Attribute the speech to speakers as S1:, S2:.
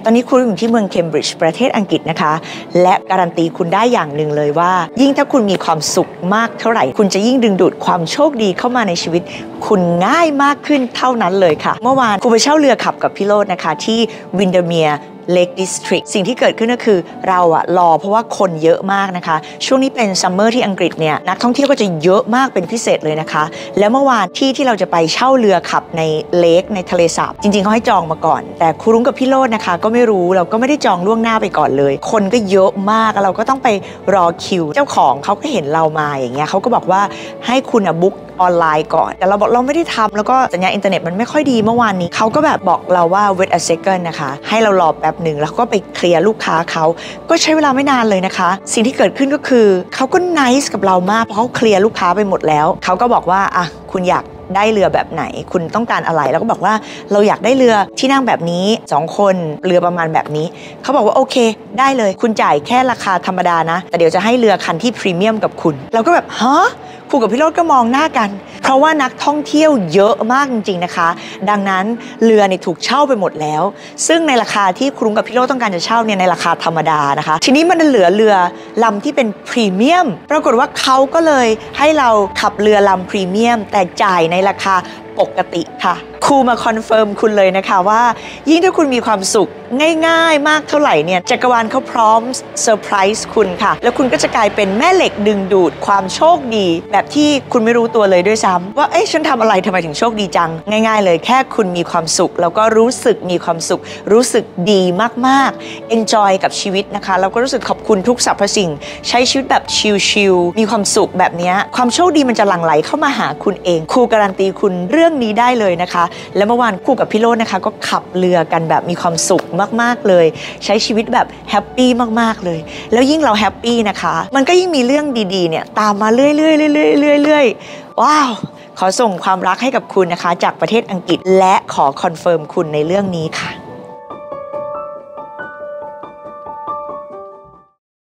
S1: ตอนนี้คุณอยู่ที่เมืองเคมบริดจ์ประเทศอังกฤษนะคะและการันตีคุณได้อย่างหนึ่งเลยว่ายิ่งถ้าคุณมีความสุขมากเท่าไหร่คุณจะยิ่งดึงดูดความโชคดีเข้ามาในชีวิตคุณง่ายมากขึ้นเท่านั้นเลยค่ะเมื่อวานครูไปเช่าเรือขับกับพี่โรจน์นะคะที่วินเดอร์เมียร์Lake District สิ่งที่เกิดขึ้นก็คือเรารอเพราะว่าคนเยอะมากนะคะช่วงนี้เป็นซัมเมอร์ที่อังกฤษเนี่ยนักท่องเที่ยวก็จะเยอะมากเป็นพิเศษเลยนะคะแล้วเมื่อวานที่เราจะไปเช่าเรือขับในเลคในทะเลสาบจริงๆเขาให้จองมาก่อนแต่ครูรุ้งกับพี่โรจน์นะคะก็ไม่รู้เราก็ไม่ได้จองล่วงหน้าไปก่อนเลยคนก็เยอะมากเราก็ต้องไปรอคิวเจ้าของเขาก็เห็นเรามาอย่างเงี้ยเขาก็บอกว่าให้คุณบุ๊กออนไลน์ก่อนแต่เราบอกเราไม่ได้ทำแล้วก็สัญญาณอินเทอร์เน็ตมันไม่ค่อยดีเมื่อวานนี้เขาก็แบบบอกเราว่า wait a second นะคะให้เรารอแป๊บหนึ่งแล้วก็ไปเคลียร์ลูกค้าเขาก็ใช้เวลาไม่นานเลยนะคะสิ่งที่เกิดขึ้นก็คือเขาก็ nice กับเรามากเพราะเขาเคลียร์ลูกค้าไปหมดแล้วเขาก็บอกว่าคุณอยากได้เรือแบบไหนคุณต้องการอะไรแล้วก็บอกว่าเราอยากได้เรือที่นั่งแบบนี้2คนเรือประมาณแบบนี้เขาบอกว่าโอเคได้เลยคุณจ่ายแค่ราคาธรรมดานะแต่เดี๋ยวจะให้เรือคันที่พรีเมียมกับคุณเราก็แบบฮะครูกับพี่โรจน์ก็มองหน้ากันเพราะว่านักท่องเที่ยวเยอะมากจริงๆนะคะดังนั้นเรือถูกเช่าไปหมดแล้วซึ่งในราคาที่ครูกับพี่โรจน์ต้องการจะเช่าในราคาธรรมดานะคะทีนี้มันเหลือเรือลำที่เป็นพรีเมียมปรากฏว่าเขาก็เลยให้เราขับเรือลำพรีเมียมแต่จ่ายในราคาปกติค่ะครูมาคอนเฟิร์มคุณเลยนะคะว่ายิ่งถ้าคุณมีความสุขง่ายๆมากเท่าไหร่เนี่ยจักรวาลเขาพร้อมเซอร์ไพรส์คุณค่ะแล้วคุณก็จะกลายเป็นแม่เหล็กดึงดูดความโชคดีแบบที่คุณไม่รู้ตัวเลยด้วยซ้ำว่าฉันทำอะไรทำไมถึงโชคดีจังง่ายๆเลยแค่คุณมีความสุขแล้วก็รู้สึกมีความสุขรู้สึกดีมากๆ enjoy กับชีวิตนะคะแล้วก็รู้สึกขอบคุณทุกสรรพสิ่งใช้ชีวิตแบบชิลๆมีความสุขแบบนี้ความโชคดีมันจะหลั่งไหลเข้ามาหาคุณเองครูการันตีคุณเรื่องนี้ได้เลยนะคะและเมื่อวานครูกับพี่โรจน์นะคะก็ขับเรือกันแบบมีความสุขมากๆเลยใช้ชีวิตแบบแฮปปี้มากๆเลยแล้วยิ่งเราแฮปปี้นะคะมันก็ยิ่งมีเรื่องดีๆเนี่ยตามมาเรื่อยๆว้าวขอส่งความรักให้กับคุณนะคะจากประเทศอังกฤษและขอคอนเฟิร์มคุณในเรื่องนี้ค่ะ